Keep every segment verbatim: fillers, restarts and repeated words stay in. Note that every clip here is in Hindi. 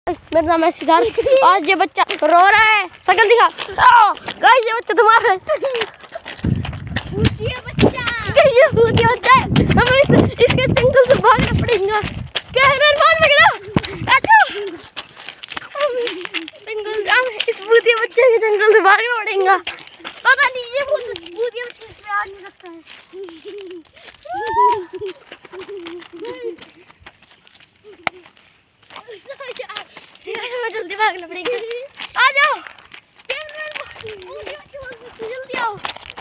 मेरा नाम है सिद्धार्थ। आज ये बच्चा रो रहा है, शकल दिखा। गाइस ये बच्चा तुम्हारा भूतिया बच्चा ये भूतिया बच्चा है। हमें इस, इसके जंगल से भागना पड़ेगा। क्या है मेहमान वगैरह जंगल जाम, इस भूतिया बच्चे के जंगल से भागना पड़ेगा। पता नहीं ये भूतिया बच्चे इसमें आ नहीं सकता है। जल्दी भागना पड़ेगा। आ जाओ जल्दी आओ।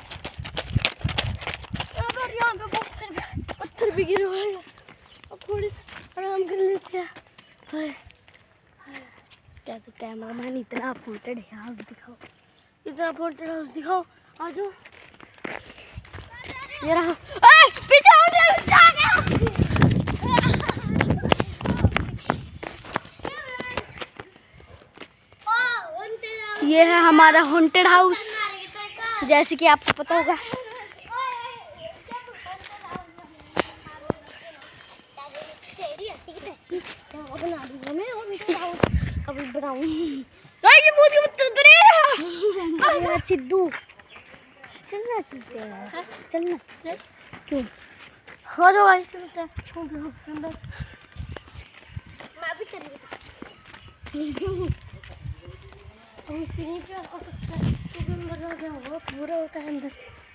यहाँ पे बहुत सारे पत्थर भी गिरे हुए हैं, अब थोड़ी आराम कर लेते हैं। क्या तो कैमरा मैन इतना फुटेड हाउस दिखाओ, इतना फुटेड हाउस दिखाओ। आ जाओ ये रहा। पीछे ये है हमारा हॉन्टेड हाउस, जैसे कि आपको पता होगा। सिद्धू चलना चलते हैं, चलना क्यों हो जाओ गाइस, चलते हैं अंदर। मैं भी चली पूरा होता है अंदर।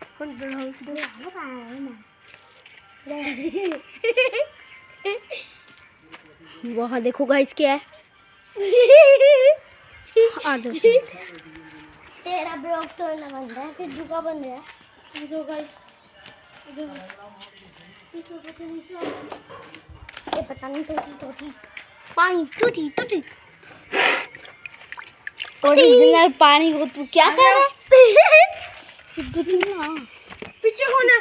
वहाँ देखो गाइस क्या है। आ जाओ तेरा ब्लॉग तो ना बन रहा है, सिद्धू का बन रहा है। आ जाओ गाइस, ये पता नहीं टूटी टूटी पानी टूटी टूटी ओरिजिनल पानी को तू क्या कर रहा है? सिद्धू ना पीछे होना।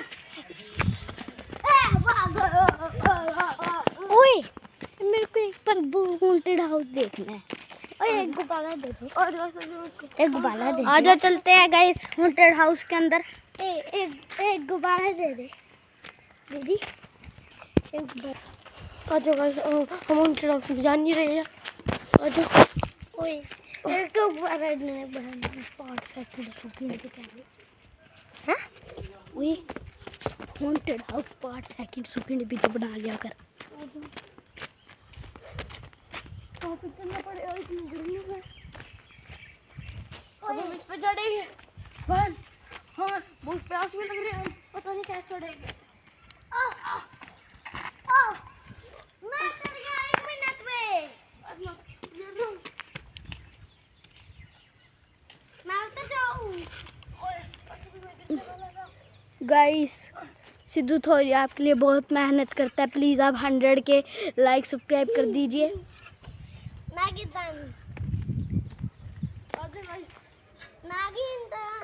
ओए मेरे को एक पर हॉन्टेड हाउस देखना है। ओए एक गुब्बारा दे दो, और एक गुब्बारा दे दो। आ जाओ चलते हैं गाइस हॉन्टेड हाउस के अंदर। ए, एक एक गुब्बारा दे दे दीदी, एक गुब्बारा। आ जाओ गाइस, हम हॉन्टेड हाउस में जा नहीं रहे हैं। आ जाओ। ओए एक तो गुब्बारा ने बना पाँच सेकंड रुकने के पहले। हाँ ओए हॉन्टेड हाउस पाँच सेकंड रुकने भी तो बना लिया कर। चलना पड़ेगा इतनी गर्मी में। अब हम इस पे चढ़ेंगे। हाँ बहुत प्यास में लग रहा है, पता नहीं कैसे चढ़ेंगे। मैं चढ़ गया एक मिनट में। मैं उतर जाऊँ। गाइस सिद्धू थोड़ी आपके लिए बहुत मेहनत करता है, प्लीज़ आप हंड्रेड के लाइक सब्सक्राइब कर दीजिए। नागिन नागिन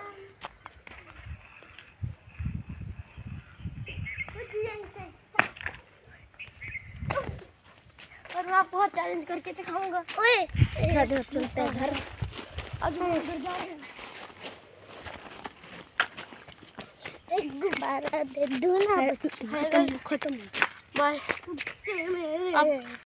और मैं आपको बहुत चैलेंज करके दिखाऊंगा। ओए इधर चलते हैं घर। अब घर जाओगे एक गुब्बारा दे दो ना। खत्म बाय।